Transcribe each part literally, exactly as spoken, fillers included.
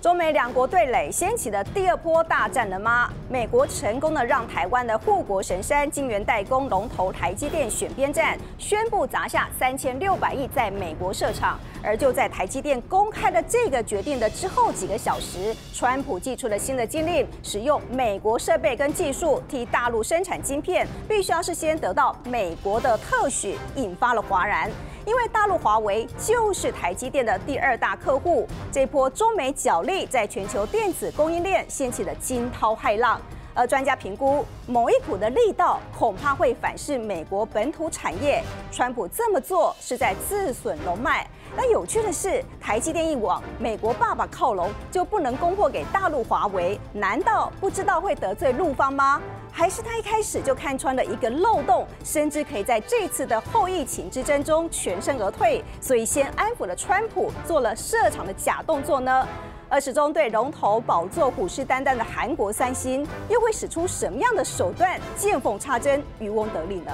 中美两国对垒掀起的第二波大战了吗？美国成功的让台湾的护国神山晶圆代工龙头台积电选边站，宣布砸下三千六百亿在美国设厂。而就在台积电公开了这个决定的之后几个小时，川普寄出了新的禁令，使用美国设备跟技术替大陆生产晶片，必须要事先得到美国的特许，引发了哗然。因为大陆华为就是台积电的第二大客户，这波中美角力在全球电子供应链掀起了惊涛骇浪。而专家评估，某一股的力道恐怕会反噬美国本土产业。川普这么做是在自损龙脉。那有趣的是，台积电一往美国爸爸靠拢，就不能供货给大陆华为，难道不知道会得罪陆方吗？还是他一开始就看穿了一个漏洞，甚至可以在这次的后疫情之争中全身而退，所以先安抚了川普，做了设厂的假动作呢？而始终对龙头宝座虎视眈眈的韩国三星，又会使出什么样的手段，见缝插针，渔翁得利呢？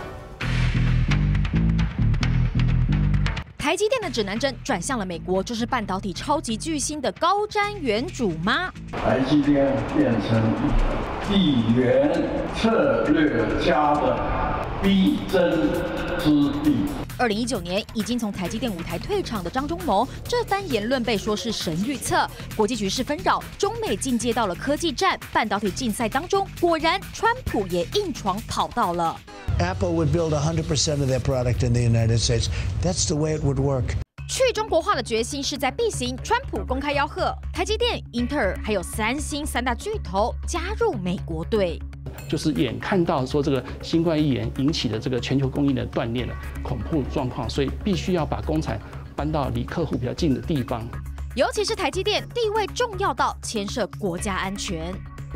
台积电的指南针转向了美国，就是半导体超级巨星的高瞻远瞩吗？ 台积电变成地缘策略家的必争之地。 二零一九年已经从台积电舞台退场的张忠谋，这番言论被说是神预测。国际局势纷扰，中美进阶到了科技战、半导体竞赛当中，果然川普也硬闯跑道了。 Apple would build one hundred percent of their product in the United States. That's the way it would work. 去中国化的决心势在必行，川普公开吆喝，台积电、英特尔还有三星三大巨头加入美国队。 就是眼看到说这个新冠肺炎引起的这个全球供应链断裂的恐怖状况，所以必须要把工厂搬到离客户比较近的地方。 尤其是台积电地位重要到牵涉国家安全。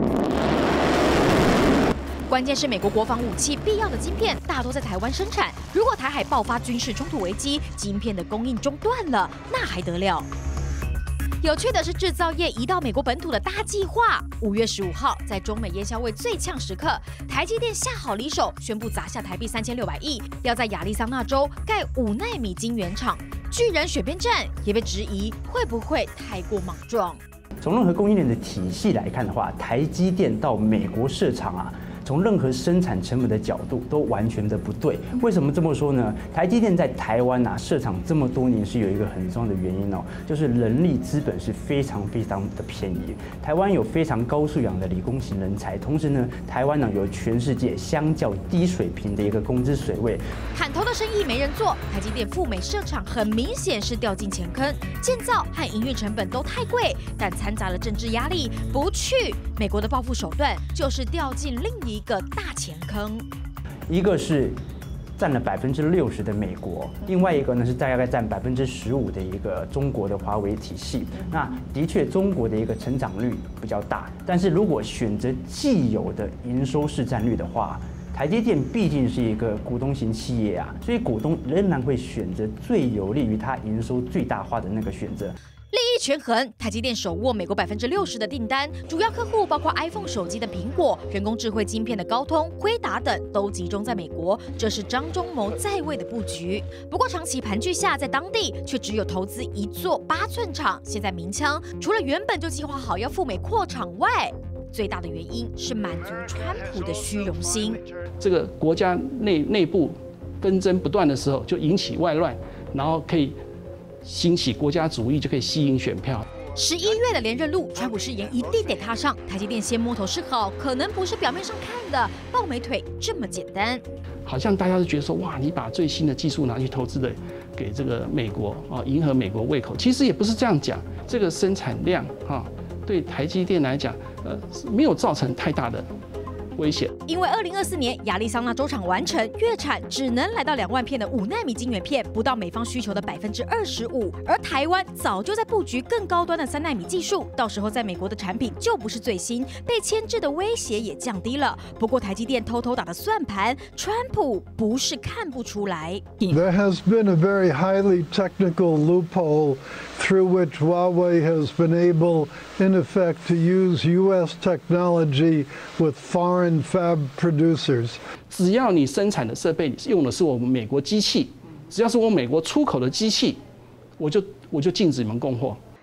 关键是美国国防武器必要的晶片大多在台湾生产，如果台海爆发军事冲突危机，晶片的供应中断了，那还得了？有趣的是，制造业移到美国本土的大计划。五月十五号，在中美烟硝味最呛时刻，台积电下好离手，宣布砸下台币三千六百亿，要在亚利桑那州盖五奈米晶圆厂。巨人选边站也被质疑会不会太过莽撞。 从任何供应链的体系来看的话，台积电到美国设厂啊。从任何生产成本的角度都完全的不对。为什么这么说呢？台积电在台湾啊设厂这么多年，是有一个很重要的原因哦，就是人力资本是非常非常的便宜。台湾有非常高素养的理工型人才，同时呢，台湾呢有全世界相较低水平的一个工资水位。 砍头的生意没人做，台积电赴美设厂很明显是掉进钱坑，建造和营运成本都太贵，但掺杂了政治压力，不去。美国的报复手段就是掉进另一。一个大钱坑， 一个是占了百分之六十的美国，另外一个呢是大概占百分之十五的一个中国的华为体系。那的确，中国的一个成长率比较大，但是如果选择既有的营收市占率的话，台积电毕竟是一个股东型企业啊，所以股东仍然会选择最有利于它营收最大化的那个选择。 利益权衡，台积电手握美国百分之六十的订单，主要客户包括 iPhone 手机的苹果、人工智慧晶片的高通、辉达等，都集中在美国。这是张忠谋在位的布局。不过长期盘踞下，在当地却只有投资一座八寸厂。现在鸣枪，除了原本就计划好要赴美扩厂外，最大的原因是满足川普的虚荣心。 这个国家内内部纷争不断的时候，就引起外乱，然后可以。兴起国家主义就可以吸引选票。 十一月的连任路，川普誓言一定得踏上。台积电先摸头是好，可能不是表面上看的抱美腿这么简单。 好像大家都觉得说，哇，你把最新的技术拿去投资的给这个美国啊，迎合美国胃口。其实也不是这样讲，这个生产量哈，对台积电来讲，呃，没有造成太大的。危险， 因为二零二四年亚利桑那州厂完成，月产只能来到两万片的五奈米晶圆片，不到美方需求的百分之二十五。而台湾早就在布局更高端的三奈米技术，到时候在美国的产品就不是最新，被牵制的威胁也降低了。不过台积电偷偷打的算盘，川普不是看不出来。 There has been a very highly technical loophole through which Huawei has been able, in effect, to use U S technology with foreign fab producers. 只要你生产的设备用的是我们美国机器，只要是我美国出口的机器，我就我就禁止你们供货。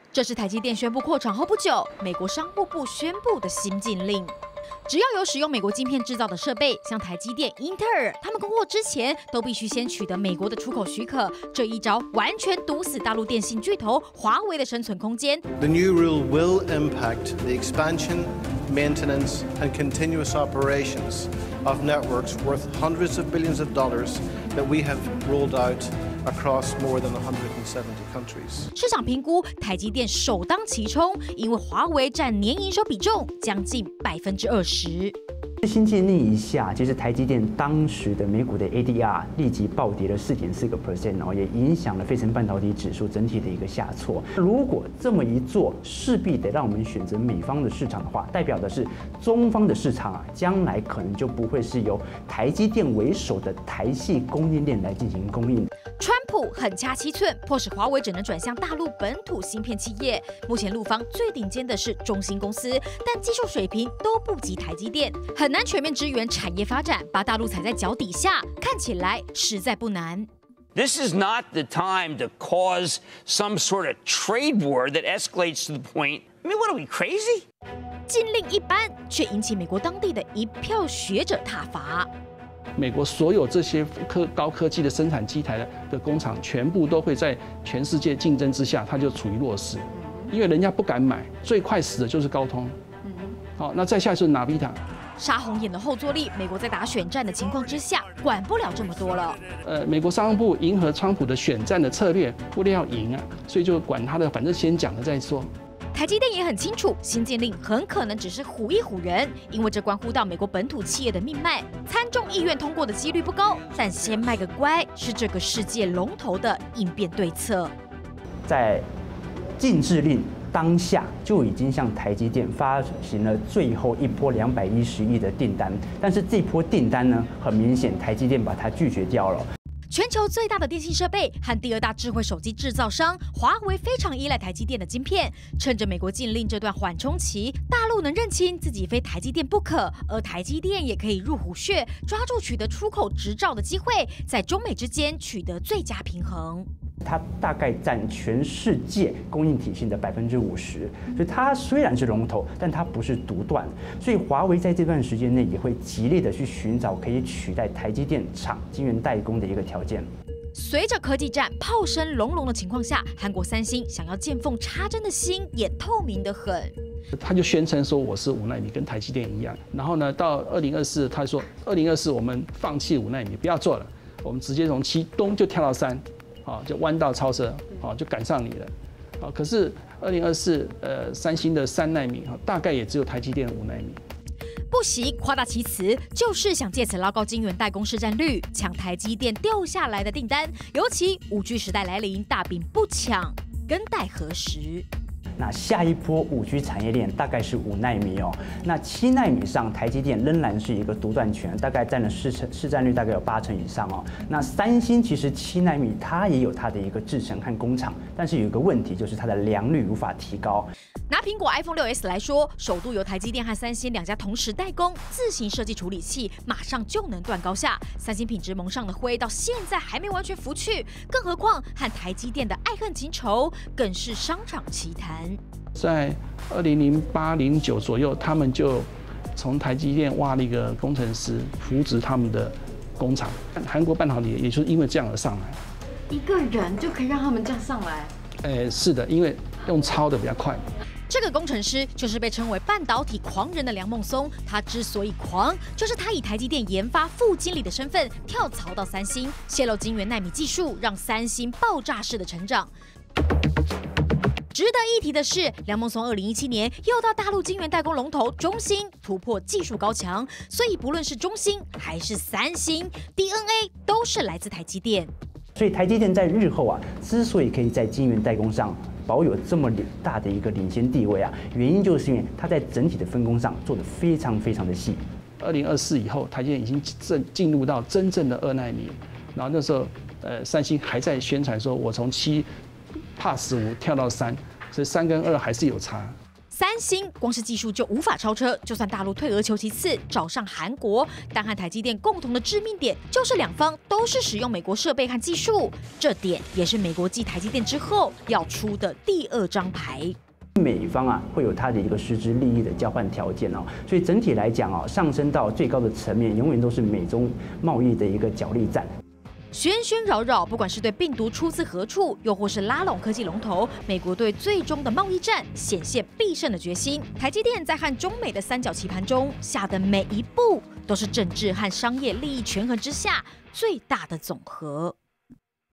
这是台积电宣布扩厂后不久，美国商务部宣布的新禁令。只要有使用美国晶片制造的设备，像台积电、英特尔，他们供货之前都必须先取得美国的出口许可。这一招完全堵死大陆电信巨头华为的生存空间。 The new rule will impact the expansion, maintenance, and continuous operations of networks worth hundreds of billions of dollars that we have rolled out across more than one hundred seventy countries. 市场评估，台积电首当其冲，因为华为占年营收比重将近百分之二十。 新禁令一下，其实台积电当时的美股的 A D R 立即暴跌了四点四个 percent 哦，也影响了费城半导体指数整体的一个下挫。如果这么一做，势必得让我们选择美方的市场的话，代表的是中方的市场啊，将来可能就不会是由台积电为首的台系供应链来进行供应。 川普狠掐七寸，迫使华为只能转向大陆本土芯片企业。目前陆方最顶尖的是中芯公司，但技术水平都不及台积电，很难全面支援产业发展，把大陆踩在脚底下，看起来实在不难。 This is not the time to cause some sort of trade war that escalates to the point. I mean, what are we, crazy? 禁令一般，却引起美国当地的一票学者挞伐。 美国所有这些科高科技的生产机台的的工厂，全部都会在全世界竞争之下，它就处于弱势，因为人家不敢买，最快死的就是高通。好，那再下就是 Nvidia。 杀红眼的后坐力，美国在打选战的情况之下，管不了这么多了。 呃，美国商务部迎合川普的选战的策略，为了要赢啊，所以就管他的，反正先讲了再说。 台积电也很清楚，新禁令很可能只是唬一唬人，因为这关乎到美国本土企业的命脉。参众议院通过的几率不高，但先卖个乖是这个世界龙头的应变对策。 在禁制令当下就已经向台积电发行了最后一波两百一十亿的订单，但是这波订单呢，很明显台积电把它拒绝掉了。 全球最大的电信设备和第二大智慧手机制造商华为非常依赖台积电的晶片。趁着美国禁令这段缓冲期，大陆能认清自己非台积电不可，而台积电也可以入虎穴，抓住取得出口执照的机会，在中美之间取得最佳平衡。 它大概占全世界供应体系的百分之五十，所以它虽然是龙头，但它不是独断。所以华为在这段时间内也会极力的去寻找可以取代台积电厂晶圆代工的一个条件。 随着科技战炮声隆隆的情况下，韩国三星想要见缝插针的心也透明得很。 他就宣称说我是五纳米，跟台积电一样。然后呢，到二零二四，他说二零二四我们放弃五纳米，不要做了，我们直接从七咚就跳到三。啊，就弯道超车，啊，就赶上你了，啊，可是二零二四，呃，三星的三奈米，哈，大概也只有台积电的五奈米。 不惜夸大其词，就是想借此拉高晶圆代工市占率，抢台积电掉下来的订单。尤其五 G 时代来临，大饼不抢，更待何时？ 那下一波五 G 产业链大概是五奈米哦，那七奈米上台积电仍然是一个独断权，大概占了市市占率大概有八成以上哦。那三星其实七奈米它也有它的一个制程和工厂，但是有一个问题就是它的良率无法提高。 拿苹果 iPhone 六 S 来说，首度由台积电和三星两家同时代工，自行设计处理器，马上就能断高下。三星品质蒙上的灰到现在还没完全拂去，更何况和台积电的爱恨情仇更是商场奇谈。 在二零零八零九左右，他们就从台积电挖了一个工程师，扶植他们的工厂。韩国半导体也就是因为这样而上来。 一个人就可以让他们这样上来？ 呃，是的，因为用抄的比较快。 这个工程师就是被称为半导体狂人的梁孟松。他之所以狂，就是他以台积电研发副经理的身份跳槽到三星，泄露晶圆奈米技术，让三星爆炸式的成长。值得一提的是，梁孟松二零一七年又到大陆晶圆代工龙头中芯突破技术高墙，所以不论是中芯还是三星 ，D N A 都是来自台积电。 所以台积电在日后啊，之所以可以在晶圆代工上保有这么大的一个领先地位啊，原因就是因为它在整体的分工上做得非常非常的细。 二零二四以后，台积电已经正进入到真正的二奈米，然后那时候，呃，三星还在宣传说，我从七 pass 五跳到三，所以三跟二还是有差。 三星光是技术就无法超车，就算大陆退而求其次找上韩国，但和台积电共同的致命点就是两方都是使用美国设备和技术，这点也是美国继台积电之后要出的第二张牌。 美方啊会有它的一个实质利益的交换条件哦，所以整体来讲哦，上升到最高的层面，永远都是美中贸易的一个角力战。 喧喧扰扰，不管是对病毒出自何处，又或是拉拢科技龙头，美国对最终的贸易战显现必胜的决心。台积电在和中美的三角棋盘中下的每一步，都是政治和商业利益权衡之下最大的总和。